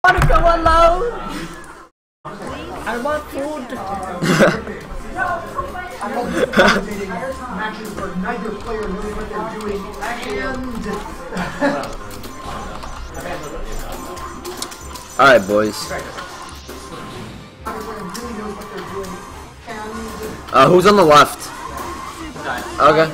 want to go alone. I want food. Matches where neither player knows what they're doing, and Alright, boys. Who's on the left? Okay.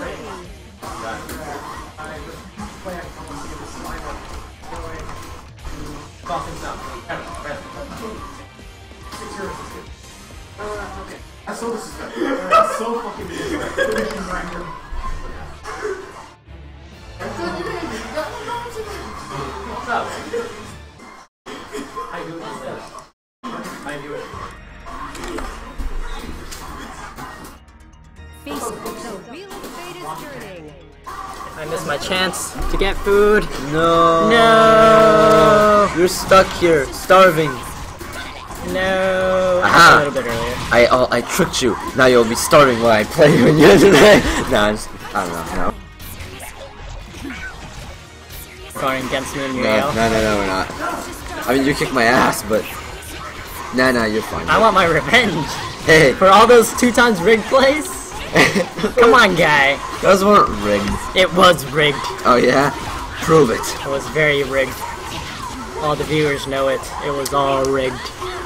I saw this. That's so fucking finishing grinder. What's up? I do it. Facebook, the wheel of fate is turning. I missed my chance to get food. No. No. You're stuck here, starving. No. Aha. A little bit earlier. I tricked you. Now you'll be starving while I play when you're today. Nah, I don't know. No. Going against me and No, Uriel. no, we're not. I mean, you kicked my ass, but nah, you're fine. I want my revenge Hey, for all those 2 times rigged plays. Come on, guy. those weren't rigged. It was rigged. Oh yeah, prove it. It was very rigged. All the viewers know it. It was all rigged.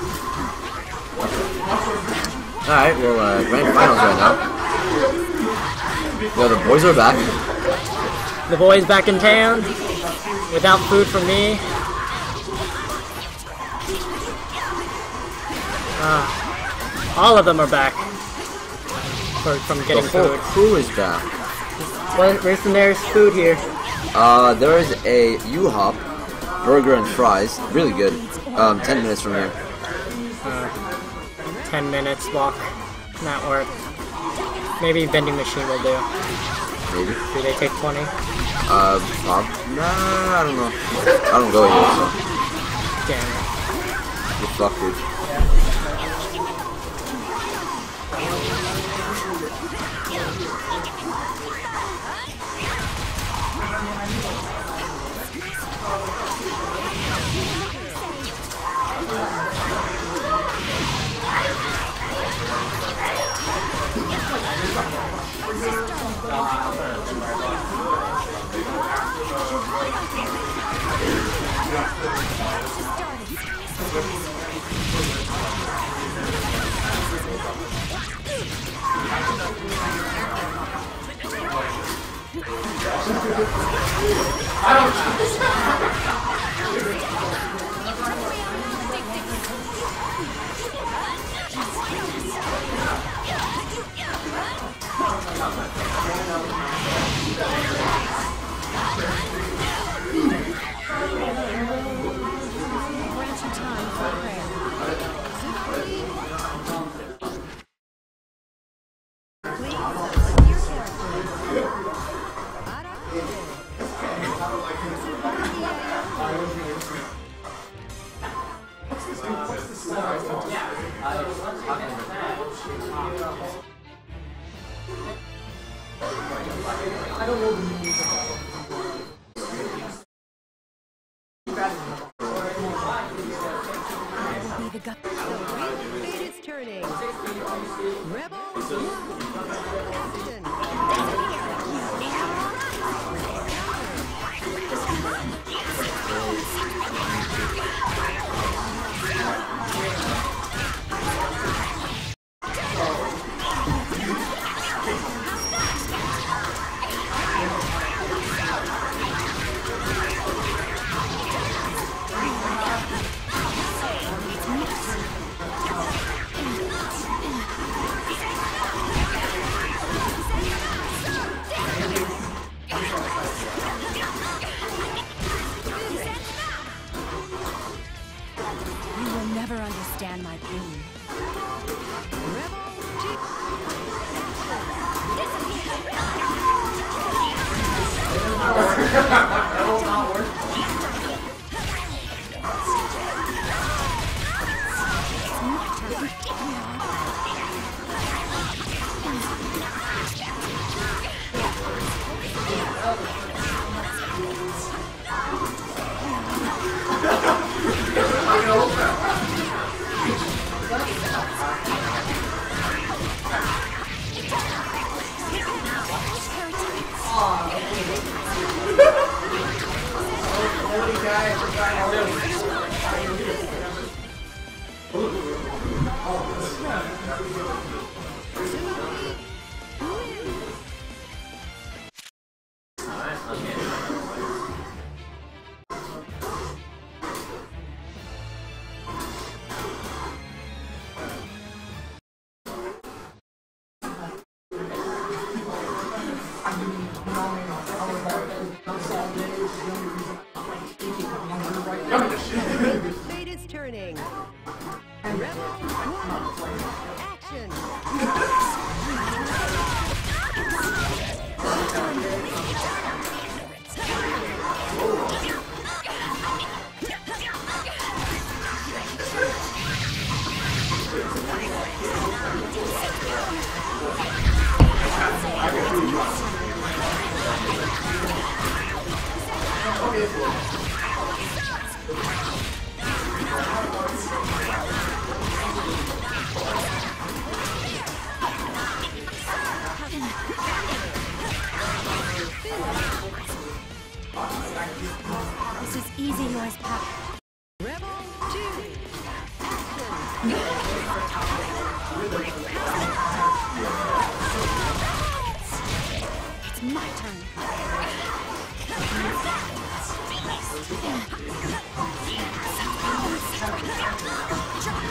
Alright, well, grand finals right now. Well, the boys are back. The boys back in town without food from me. All of them are back from getting The whole food. crew is back. Where's the nearest food here? There is a U-Hop, burger and fries. Really good. 10 minutes from here. 10 minutes walk. Not work. Maybe vending machine will do. Maybe. Do they take 20? Bob? Nah, I don't know. I don't go here, so. Damn it. You fucked, dude. The wheel of fate is turning. Rebel. Never understand my pain. Fate is turning. Rebel 1. Action. This is easy, yours, Pop. Rebel 2. Action. It's my turn.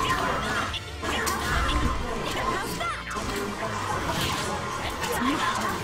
It's my turn.